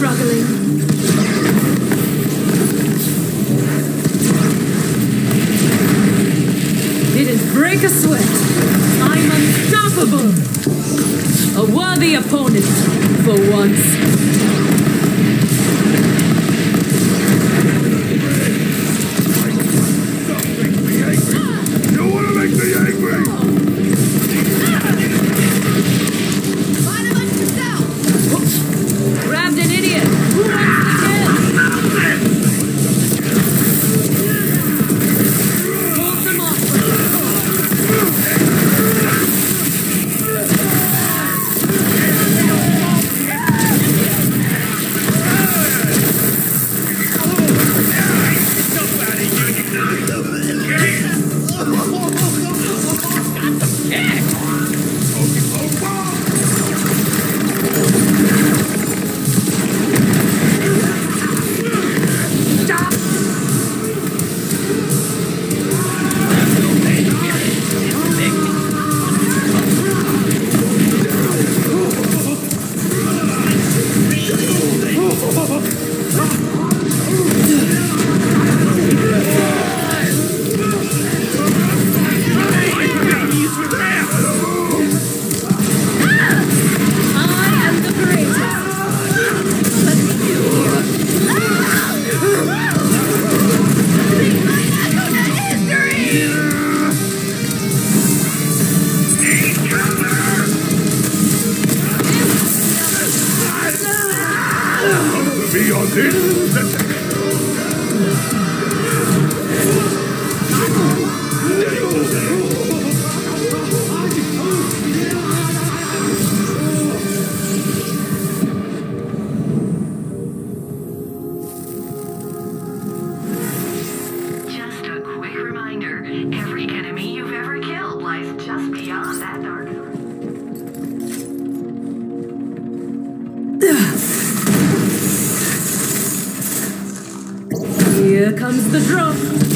struggling. Didn't break a sweat. I'm unstoppable. A worthy opponent for once. Here comes the drop.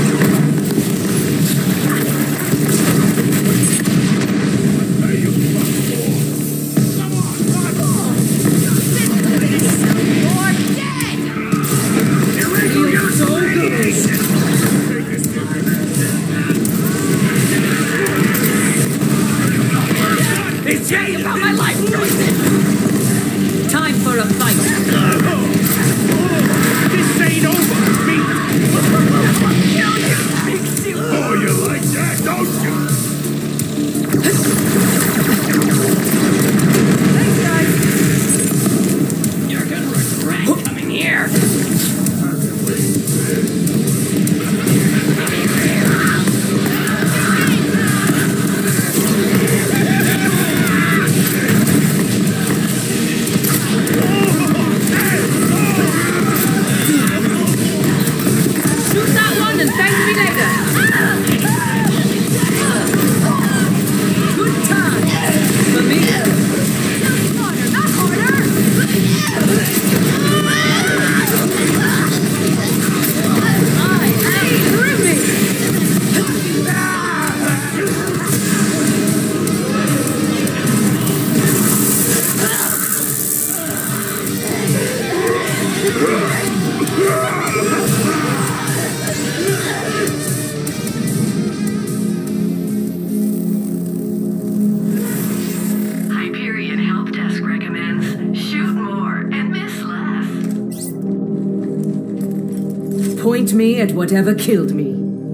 Point me at whatever killed me.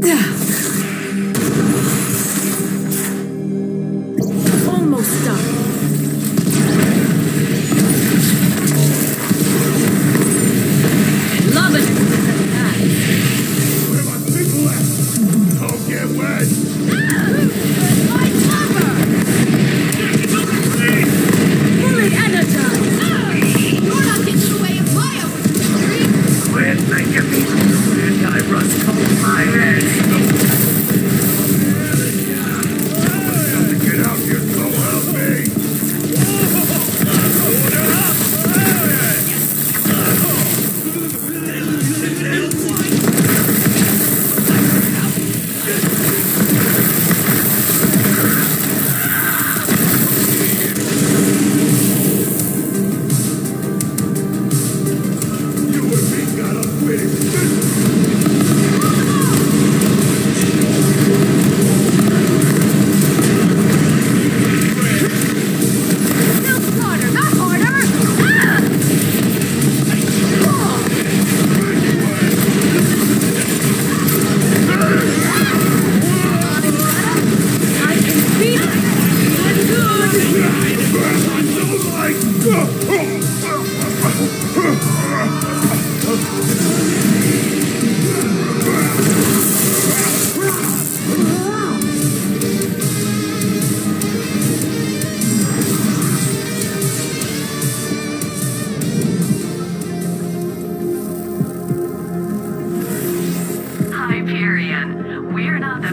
Almost done. Love it. Where are my people at? Don't get wet. My cover. Fully energized. You're not getting away with my opportunity. Quit making me anti-rust cold my head. Get out here, so help me.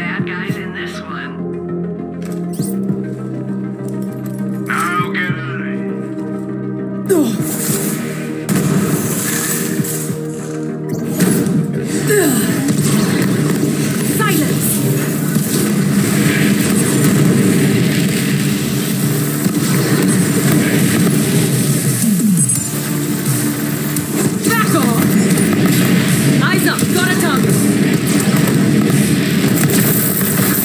bad guys in this one. Now get out of here. Silence! Back off! Eyes up, got a target!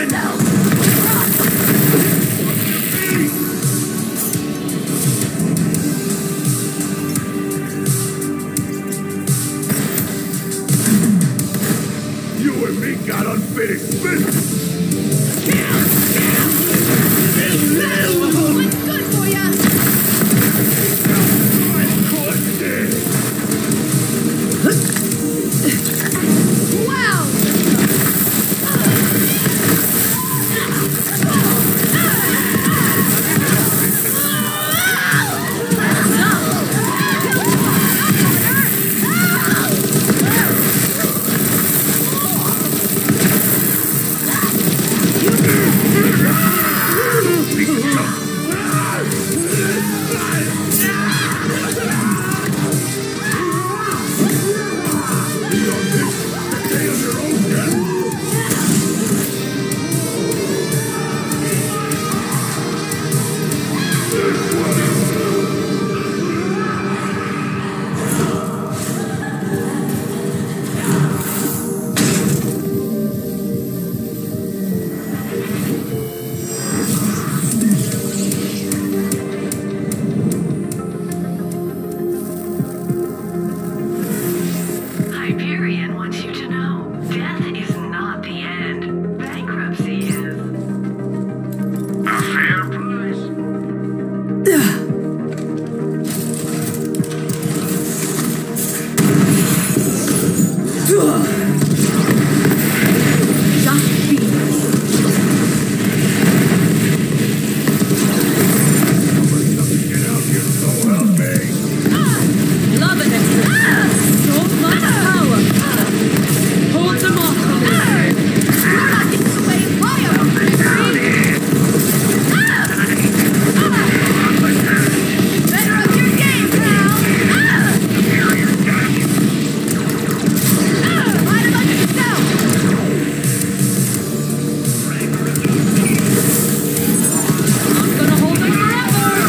You and me got unfinished business. What's good for ya? Wow! Hyperion wants you to know, death is not the end. Bankruptcy is. A fair price. Just be. Somebody doesn't get out here, so help me. Love it. So much power. Hold them off. You're not getting away with my better up your game, pal! Light 'em up yourself! I'm gonna hold them forever.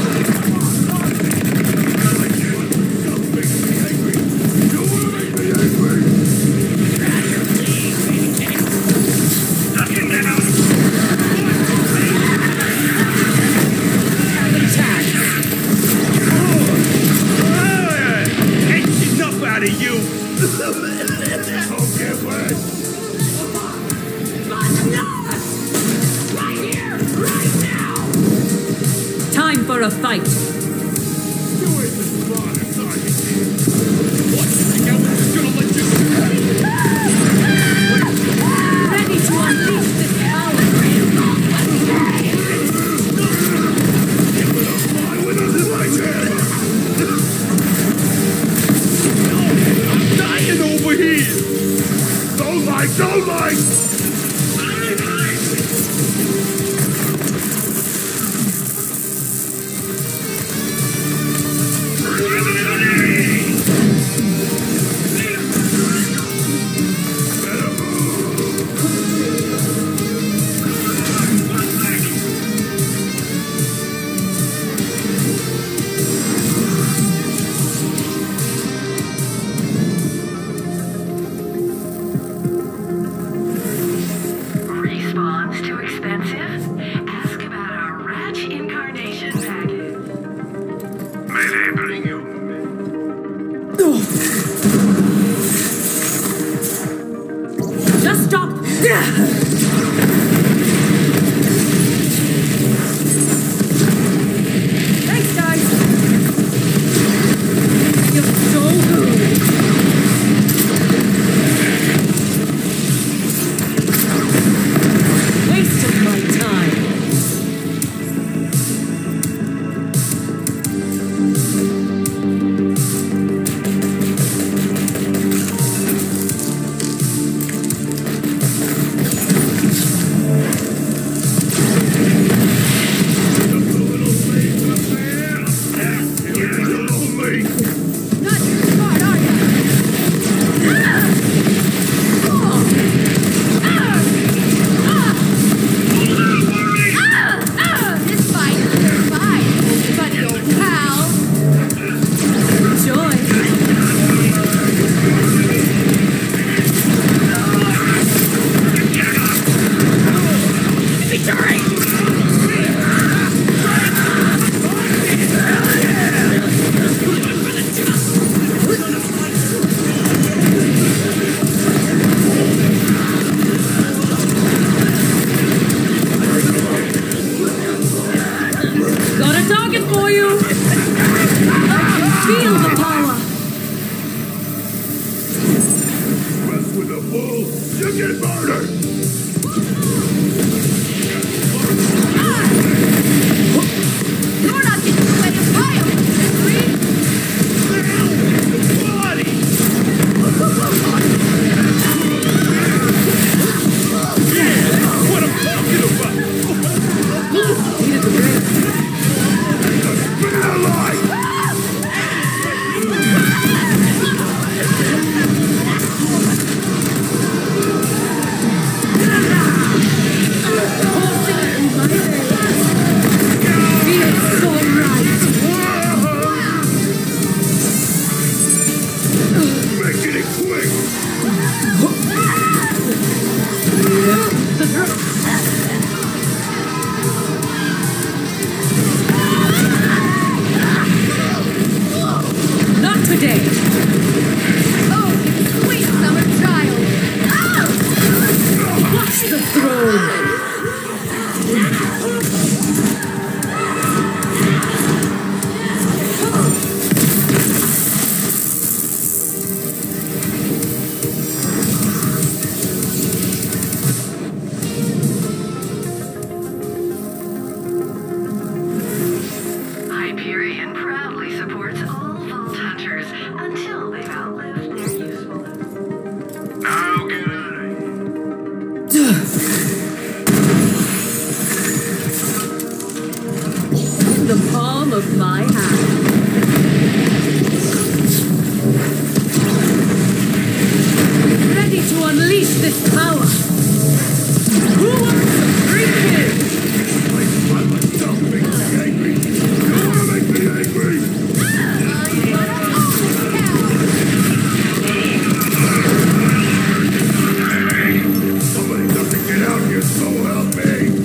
Don't make me angry. You wanna make me angry? Ain't enough out of you! Don't get wet. Right here! Right now! Time for a fight. You ain't the smartest, are you? What? Think I was just gonna let you... Ready to unleash this power. With a sledgehammer. I'm dying over here! Don't lie, don't lie. Got a target for you! Feel the power! Mess with the bull, you get murdered! You're not getting away with my victory! What I'm talking about! Needed the break. Spin alive! Feels so right. Making it quick! Not today. Oh, you sweet summer child! Watch the throne. Hyperion proudly supports all Vault Hunters until they've outlived their usefulness. Now get out of here! In the palm of my hand. Ready to unleash this power. Who wants to freak in? I myself makes me angry! You wanna make me angry! Somebody doesn't get out here, so help me!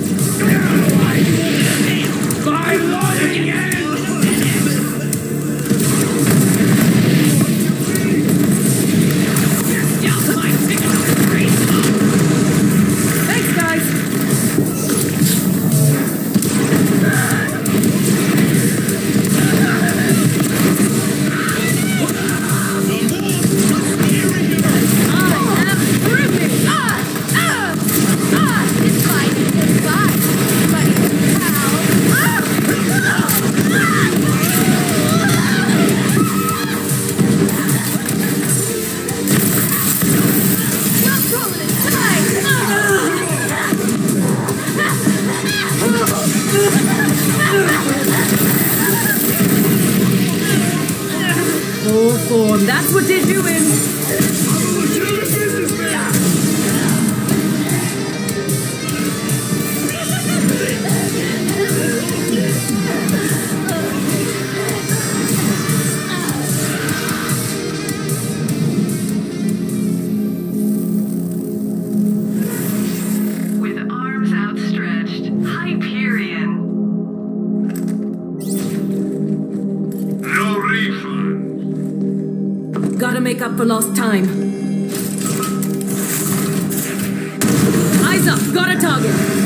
By Lord again! Thanks, guys. I am driven. It's fine, it's fine. But it's not rolling Full form. That's what did you in. I'm a legitimate businessman! With arms outstretched, Hyperion. No refund! Gotta make up for lost time. Eyes up. Got a target.